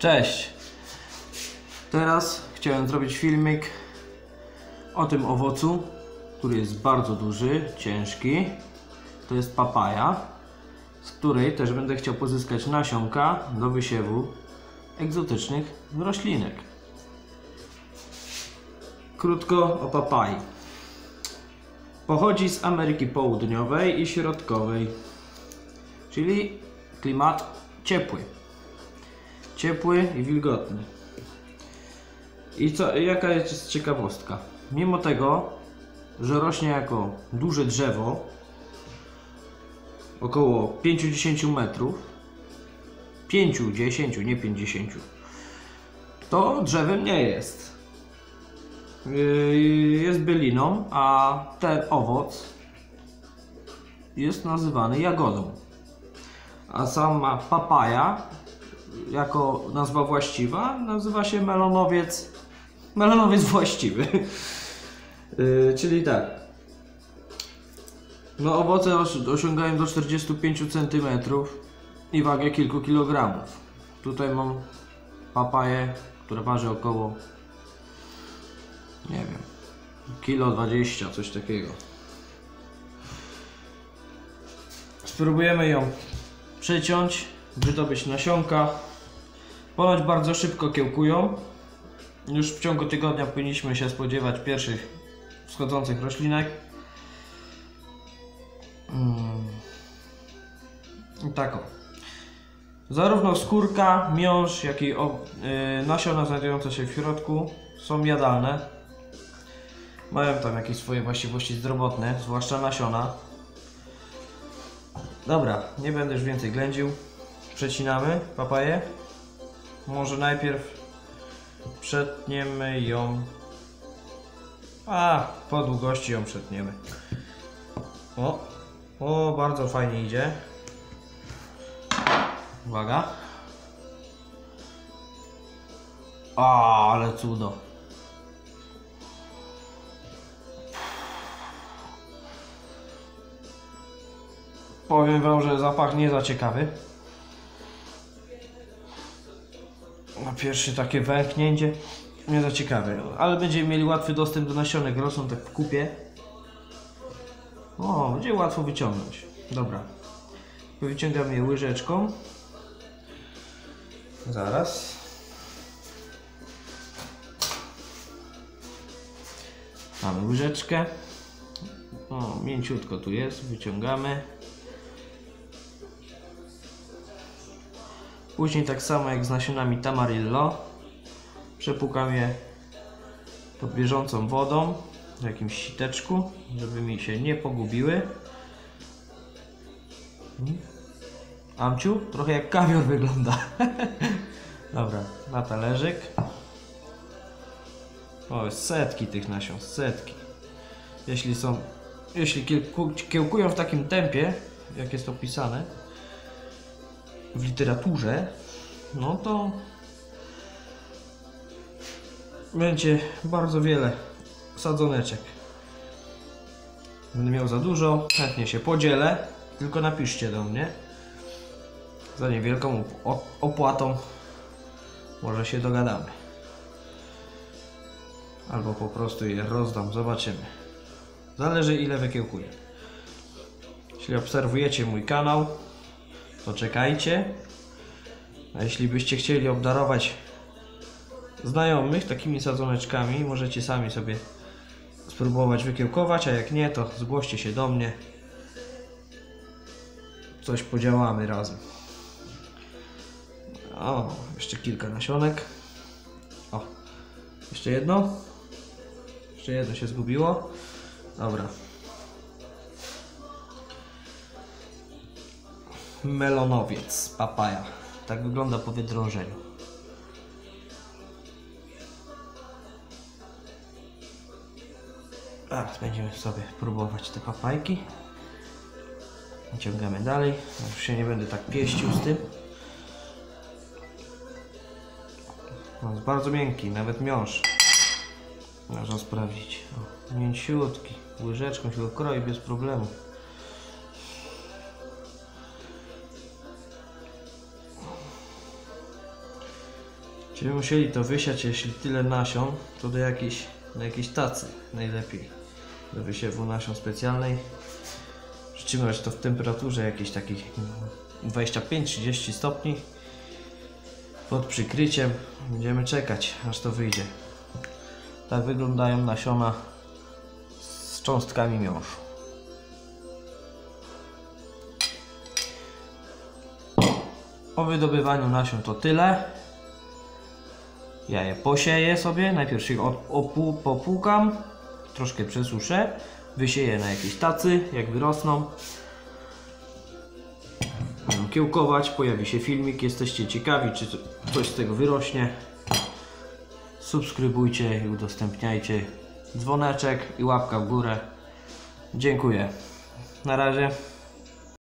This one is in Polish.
Cześć! Teraz chciałem zrobić filmik o tym owocu, który jest bardzo duży, ciężki. To jest papaja, z której też będę chciał pozyskać nasionka do wysiewu egzotycznych roślinek. Krótko o papai. Pochodzi z Ameryki Południowej i Środkowej, czyli klimat ciepły. Ciepły i wilgotny. I jaka jest ciekawostka? Mimo tego, że rośnie jako duże drzewo, około 5-10 metrów, 5-10, nie 50, to drzewem nie jest. Jest byliną, a ten owoc jest nazywany jagodą. A sama papaja, jako nazwa właściwa, nazywa się melonowiec właściwy. Czyli tak, no owoce osiągają do 45 cm i wagę kilku kilogramów. Tutaj mam papaję, która waży około, nie wiem, 1,20 kg, coś takiego. Spróbujemy ją przeciąć, wydobyć nasionka. Ponoć bardzo szybko kiełkują. Już w ciągu tygodnia powinniśmy się spodziewać pierwszych wschodzących roślinek. I tak o. Zarówno skórka, miąższ, jak i nasiona znajdujące się w środku są jadalne. Mają tam jakieś swoje właściwości zdrowotne, zwłaszcza nasiona. Dobra, nie będę już więcej ględził. Przecinamy papaję. Może najpierw przetniemy ją. Po długości ją przetniemy. O, bardzo fajnie idzie. Uwaga. Ale cudo. Powiem wam, że zapach nie za ciekawy. Na pierwsze takie węchnięcie nie za ciekawe, ale będziemy mieli łatwy dostęp do nasionek, rosną tak w kupie. Będzie łatwo wyciągnąć. Dobra, wyciągamy je łyżeczką. Zaraz. Mamy łyżeczkę. Mięciutko tu jest, wyciągamy. Później tak samo jak z nasionami tamarillo, przepłukam je pod bieżącą wodą w jakimś siteczku, żeby mi się nie pogubiły. Amciu, trochę jak kawior wygląda. Dobra, na talerzyk. Setki tych nasion, setki. Jeśli kiełkują w takim tempie, jak jest opisane w literaturze, no to będzie bardzo wiele sadzoneczek. Będę miał za dużo, chętnie się podzielę, tylko napiszcie do mnie. Za niewielką opłatą może się dogadamy. Albo po prostu je rozdam, zobaczymy. Zależy ile wykiełkuję. Jeśli obserwujecie mój kanał, to czekajcie. A jeśli byście chcieli obdarować znajomych takimi sadzoneczkami, możecie sami sobie spróbować wykiełkować, a jak nie, to zgłoście się do mnie. Coś podziałamy razem. Jeszcze kilka nasionek. Jeszcze jedno. Jeszcze jedno się zgubiło. Dobra. Melonowiec, papaja. Tak wygląda po wydrążeniu. Teraz będziemy sobie próbować te papajki. Ciągamy dalej. Już się nie będę tak pieścił z tym. Jest bardzo miękki, nawet miąższ. Można sprawdzić. Mięciutki. Łyżeczką się go kroi bez problemu. Czyli musieli to wysiać, jeśli tyle nasion, to do jakiejś tacy najlepiej. Do wysiewu nasion specjalnej. Przytrzymać to w temperaturze jakiejś takich 25-30 stopni. Pod przykryciem będziemy czekać, aż to wyjdzie. Tak wyglądają nasiona z cząstkami miąższu. O wydobywaniu nasion to tyle. Ja je posieję sobie, najpierw się popłukam, troszkę przesuszę, wysieję na jakieś tacy, jak wyrosną. Będą kiełkować, pojawi się filmik, jesteście ciekawi, czy coś z tego wyrośnie. Subskrybujcie i udostępniajcie, dzwoneczek i łapka w górę. Dziękuję. Na razie.